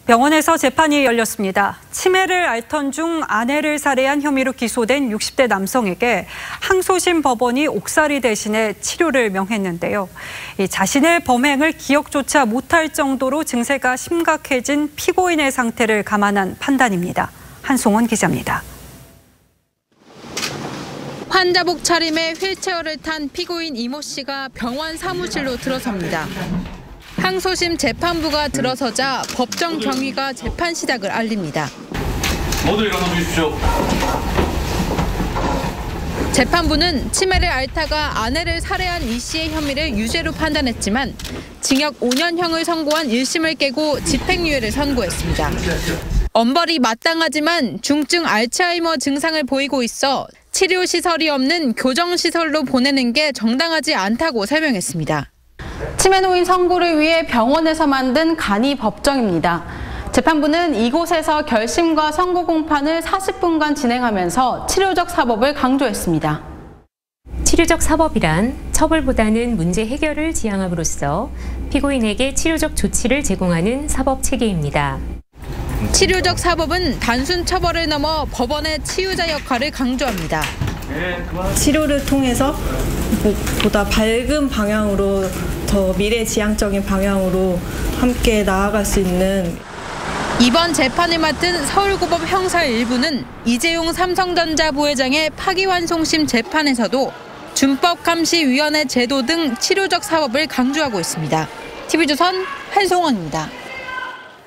병원에서 재판이 열렸습니다. 치매를 앓던 중 아내를 살해한 혐의로 기소된 60대 남성에게 항소심 법원이 옥살이 대신에 치료를 명했는데요. 자신의 범행을 기억조차 못할 정도로 증세가 심각해진 피고인의 상태를 감안한 판단입니다. 한송원 기자입니다. 환자복 차림에 휠체어를 탄 피고인 이모 씨가 병원 사무실로 들어섭니다. 항소심 재판부가 들어서자 법정 경위가 재판 시작을 알립니다. 모두 일어나 주십시오. 재판부는 치매를 앓다가 아내를 살해한 이 씨의 혐의를 유죄로 판단했지만 징역 5년형을 선고한 1심을 깨고 집행유예를 선고했습니다. 엄벌이 마땅하지만 중증 알츠하이머 증상을 보이고 있어 치료시설이 없는 교정시설로 보내는 게 정당하지 않다고 설명했습니다. 치매 노인 선고를 위해 병원에서 만든 간이 법정입니다. 재판부는 이곳에서 결심과 선고 공판을 40분간 진행하면서 치료적 사법을 강조했습니다. 치료적 사법이란 처벌보다는 문제 해결을 지향함으로써 피고인에게 치료적 조치를 제공하는 사법 체계입니다. 치료적 사법은 단순 처벌을 넘어 법원의 치유자 역할을 강조합니다. 치료를 통해서 보다 밝은 방향으로 더 미래지향적인 방향으로 함께 나아갈 수 있는 이번 재판을 맡은 서울고법 형사 1부는 이재용 삼성전자 부회장의 파기환송심 재판에서도 준법감시위원회 제도 등 치료적 사법을 강조하고 있습니다. TV조선 한송원입니다.